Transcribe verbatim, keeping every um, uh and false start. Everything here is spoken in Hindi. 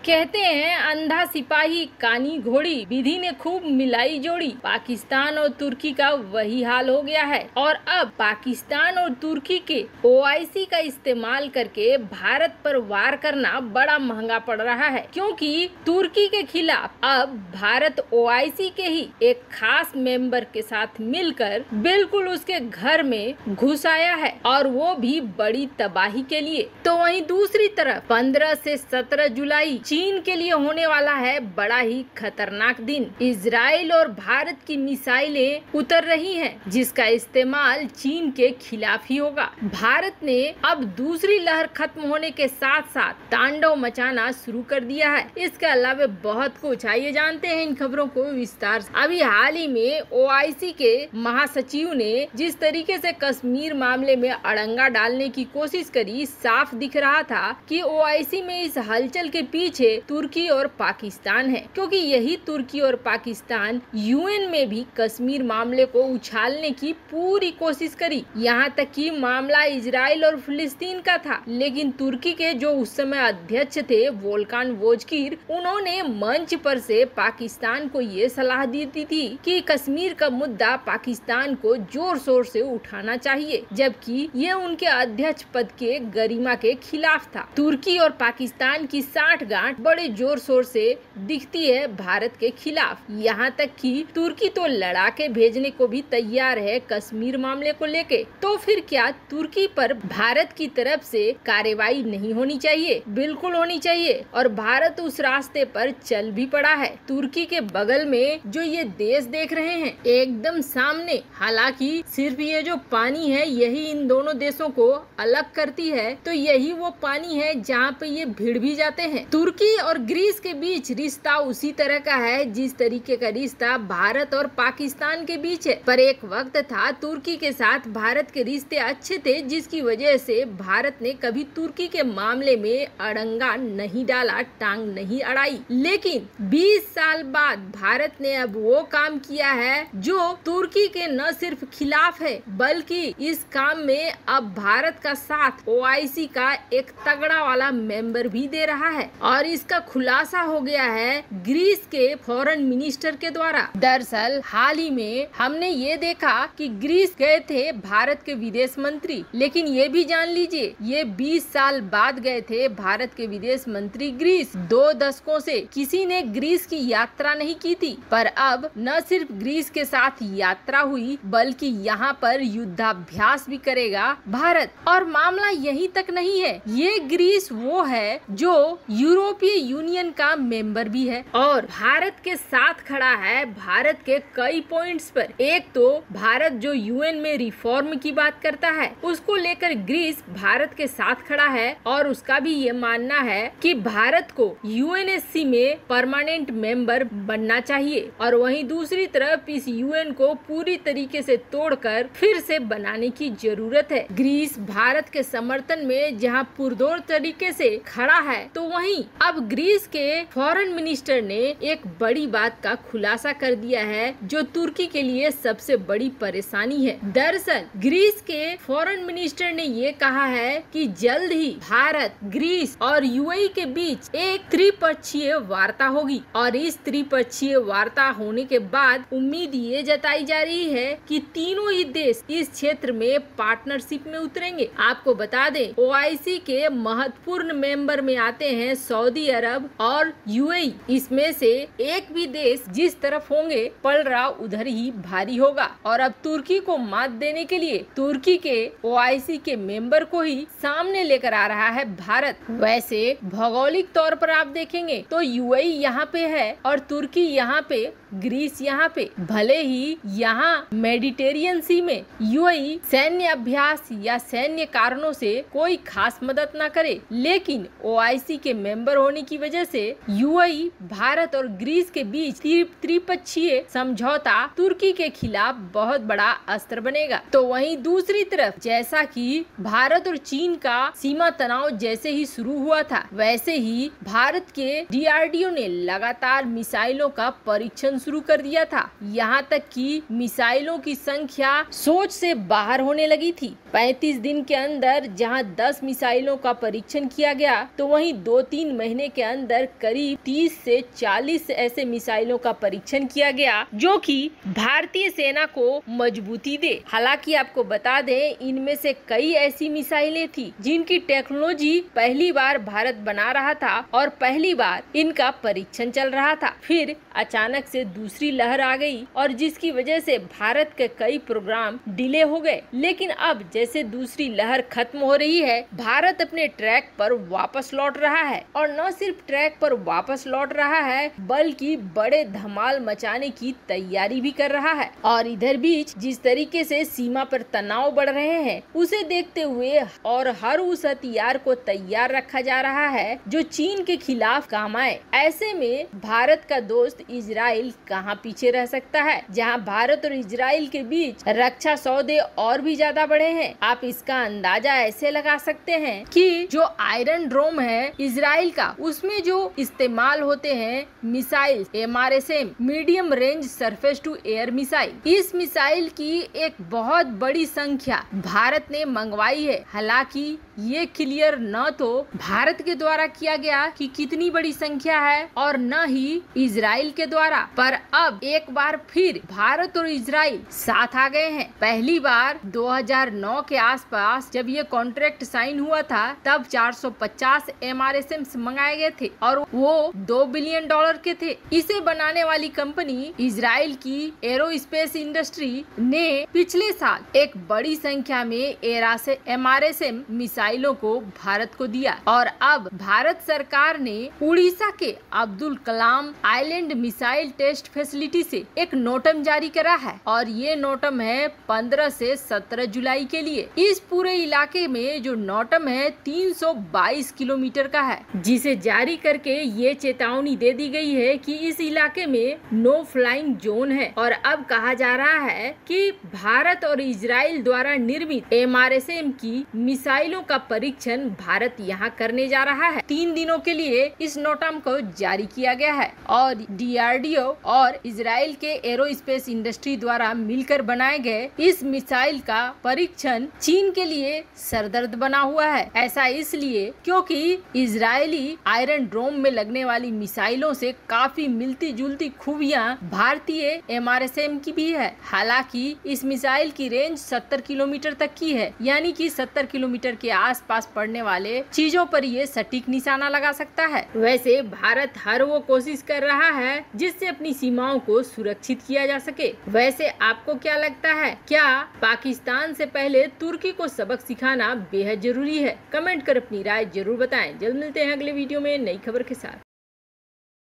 कहते हैं अंधा सिपाही कानी घोड़ी, विधि ने खूब मिलाई जोड़ी। पाकिस्तान और तुर्की का वही हाल हो गया है और अब पाकिस्तान और तुर्की के ओआईसी का इस्तेमाल करके भारत पर वार करना बड़ा महंगा पड़ रहा है, क्योंकि तुर्की के खिलाफ अब भारत ओआईसी के ही एक खास मेंबर के साथ मिलकर बिल्कुल उसके घर में घुस आया है, और वो भी बड़ी तबाही के लिए। तो वहीं दूसरी तरफ पंद्रह से सत्रह जुलाई चीन के लिए होने वाला है बड़ा ही खतरनाक दिन। इजराइल और भारत की मिसाइलें उतर रही हैं, जिसका इस्तेमाल चीन के खिलाफ ही होगा। भारत ने अब दूसरी लहर खत्म होने के साथ साथ तांडव मचाना शुरू कर दिया है। इसके अलावा बहुत कुछ, आइए जानते हैं इन खबरों को विस्तार से। अभी हाल ही में ओआईसी के महासचिव ने जिस तरीके से कश्मीर मामले में अड़ंगा डालने की कोशिश करी, साफ दिख रहा था कि ओआईसी में इस हलचल के पीछे तुर्की और पाकिस्तान है, क्योंकि यही तुर्की और पाकिस्तान यूएन में भी कश्मीर मामले को उछालने की पूरी कोशिश करी। यहाँ तक कि मामला इजराइल और फिलिस्तीन का था, लेकिन तुर्की के जो उस समय अध्यक्ष थे वोल्कान वोजकिर, उन्होंने मंच पर से पाकिस्तान को ये सलाह दी थी कि कश्मीर का मुद्दा पाकिस्तान को जोर शोर से उठाना चाहिए, जबकि ये उनके अध्यक्ष पद के गरिमा के खिलाफ था। तुर्की और पाकिस्तान की साठ गांठ बड़े जोर शोर से दिखती है भारत के खिलाफ। यहाँ तक कि तुर्की तो लड़ाके भेजने को भी तैयार है कश्मीर मामले को लेके। तो फिर क्या तुर्की पर भारत की तरफ से कार्रवाई नहीं होनी चाहिए? बिल्कुल होनी चाहिए, और भारत उस रास्ते पर चल भी पड़ा है। तुर्की के बगल में जो ये देश देख रहे हैं एकदम सामने, हालांकि सिर्फ ये जो पानी है यही इन दोनों देशों को अलग करती है, तो यही वो पानी है जहाँ पे ये भिड़ भी जाते हैं। तुर्की और ग्रीस के बीच रिश्ता उसी तरह का है जिस तरीके का रिश्ता भारत और पाकिस्तान के बीच है। पर एक वक्त था तुर्की के साथ भारत के रिश्ते अच्छे थे, जिसकी वजह से भारत ने कभी तुर्की के मामले में अड़ंगा नहीं डाला, टांग नहीं अड़ाई। लेकिन बीस साल बाद भारत ने अब वो काम किया है जो तुर्की के न सिर्फ खिलाफ है, बल्कि इस काम में अब भारत का साथ ओआईसी का एक तगड़ा वाला मेंबर भी दे रहा है, और इसका खुलासा हो गया है ग्रीस के फॉरेन मिनिस्टर के द्वारा। दरअसल हाल ही में हमने ये देखा कि ग्रीस गए थे भारत के विदेश मंत्री, लेकिन ये भी जान लीजिए ये बीस साल बाद गए थे भारत के विदेश मंत्री ग्रीस। दो दशकों से किसी ने ग्रीस की यात्रा नहीं की थी, पर अब न सिर्फ ग्रीस के साथ यात्रा हुई, बल्कि यहाँ पर युद्धाभ्यास भी करेगा भारत। और मामला यहीं तक नहीं है, ये ग्रीस वो है जो यूरोपीय यूनियन का मेंबर भी है और भारत के साथ खड़ा है भारत के कई पॉइंट्स पर। एक तो भारत जो यूएन में रिफॉर्म की बात करता है, उसको लेकर ग्रीस भारत के साथ खड़ा है, और उसका भी ये मानना है कि भारत को यूएनएससी में परमानेंट मेंबर बनना चाहिए, और वहीं दूसरी तरफ इस यूएन को पूरी तरीके से तोड़कर फिर से बनाने की जरूरत है। ग्रीस भारत के समर्थन में जहाँ पुरजोर तरीके से खड़ा है, तो वहीं अब ग्रीस के फॉरेन मिनिस्टर ने एक बड़ी बात का खुलासा कर दिया है जो तुर्की के लिए सबसे बड़ी परेशानी है। दरअसल ग्रीस के फॉरेन मिनिस्टर ने ये कहा है कि जल्द ही भारत, ग्रीस और यूएई के बीच एक त्रिपक्षीय वार्ता होगी, और इस त्रिपक्षीय वार्ता होने के बाद उम्मीद ये जताई जा रही है कि तीनों ही देश इस क्षेत्र में पार्टनरशिप में उतरेंगे। आपको बता दें ओआईसी के महत्वपूर्ण मेंबर में आते हैं सऊदी अरब और यूएई। इसमें से एक भी देश जिस तरफ होंगे पलड़ा उधर ही भारी होगा, और अब तुर्की को मात देने के लिए तुर्की के ओआईसी के मेंबर को ही सामने लेकर आ रहा है भारत। वैसे भौगोलिक तौर पर आप देखेंगे तो यूएई यहाँ पे है और तुर्की यहाँ पे, ग्रीस यहाँ पे। भले ही यहाँ मेडिटेरियन सी में यूएई सैन्य अभ्यास या सैन्य कारणों से कोई खास मदद न करे, लेकिन ओआईसी के मेंबर होने की वजह से यूएई भारत और ग्रीस के बीच त्रिपक्षीय समझौता तुर्की के खिलाफ बहुत बड़ा अस्त्र बनेगा। तो वहीं दूसरी तरफ जैसा कि भारत और चीन का सीमा तनाव जैसे ही शुरू हुआ था, वैसे ही भारत के डीआरडीओ ने लगातार मिसाइलों का परीक्षण शुरू कर दिया था। यहाँ तक कि मिसाइलों की संख्या सोच से बाहर होने लगी थी। पैंतीस दिन के अंदर जहाँ दस मिसाइलों का परीक्षण किया गया, तो वहीं दो तीन महीने महीने के अंदर करीब तीस से चालीस ऐसे मिसाइलों का परीक्षण किया गया जो कि भारतीय सेना को मजबूती दे। हालांकि आपको बता दें, इनमें से कई ऐसी मिसाइलें थी जिनकी टेक्नोलॉजी पहली बार भारत बना रहा था और पहली बार इनका परीक्षण चल रहा था। फिर अचानक से दूसरी लहर आ गई और जिसकी वजह से भारत के कई प्रोग्राम डिले हो गए। लेकिन अब जैसे दूसरी लहर खत्म हो रही है, भारत अपने ट्रैक पर वापस लौट रहा है और न सिर्फ ट्रैक पर वापस लौट रहा है बल्कि बड़े धमाल मचाने की तैयारी भी कर रहा है। और इधर बीच जिस तरीके से सीमा पर तनाव बढ़ रहे हैं उसे देखते हुए और हर उस हथियार को तैयार रखा जा रहा है जो चीन के खिलाफ काम आए। ऐसे में भारत का दोस्त इजराइल कहां पीछे रह सकता है, जहां भारत और इजराइल के बीच रक्षा सौदे और भी ज्यादा बढ़े हैं। आप इसका अंदाजा ऐसे लगा सकते हैं कि जो आयरन ड्रोम है इजराइल का, उसमें जो इस्तेमाल होते हैं missile M R S M medium range surface to air missile, इस मिसाइल की एक बहुत बड़ी संख्या भारत ने मंगवाई है। हालांकि ये क्लियर न तो भारत के द्वारा किया गया कि कितनी बड़ी संख्या है और न ही इजराइल के द्वारा, पर अब एक बार फिर भारत और इजराइल साथ आ गए हैं। पहली बार दो हज़ार नौ के आसपास जब ये कॉन्ट्रैक्ट साइन हुआ था तब चार सौ पचास एम आर एस एम मंगाए गए थे और वो दो बिलियन डॉलर के थे। इसे बनाने वाली कंपनी इजराइल की एरोस्पेस इंडस्ट्री ने पिछले साल एक बड़ी संख्या में एम आर एस एम मिसाइलों को भारत को दिया और अब भारत सरकार ने उड़ीसा के Abdul Kalam island missile test facility से एक नोटम जारी करा है और ये नोटम है पंद्रह से सत्रह जुलाई के लिए। इस पूरे इलाके में जो नोटम है तीन सौ बाईस किलोमीटर का है, जिसे जारी करके ये चेतावनी दे दी गई है कि इस इलाके में नो फ्लाइंग जोन है। और अब कहा जा रहा है कि भारत और इजराइल द्वारा निर्मित एम आर एस एम की मिसाइलों का परीक्षण भारत यहाँ करने जा रहा है। तीन दिनों के लिए इस नोटम को जारी किया गया है और डी आर डी ओ और इजराइल के एरोस्पेस इंडस्ट्री द्वारा मिलकर बनाए गए इस मिसाइल का परीक्षण चीन के लिए सरदर्द बना हुआ है। ऐसा इसलिए क्योंकि इजरायली आयरन ड्रोम में लगने वाली मिसाइलों से काफी मिलती जुलती खूबियां भारतीय एम आर एस एम की भी है। हालांकि इस मिसाइल की रेंज सत्तर किलोमीटर तक की है, यानी कि सत्तर किलोमीटर के आसपास पड़ने वाले चीजों पर ये सटीक निशाना लगा सकता है। वैसे भारत हर वो कोशिश कर रहा है जिससे अपनी सीमाओं को सुरक्षित किया जा सके। वैसे आपको क्या लगता है, क्या पाकिस्तान से पहले तुर्की को सबक सिखाना बेहद जरूरी है? कमेंट कर अपनी राय जरूर बताएं। जल्द मिलते हैं अगले वीडियो में नई खबर के साथ।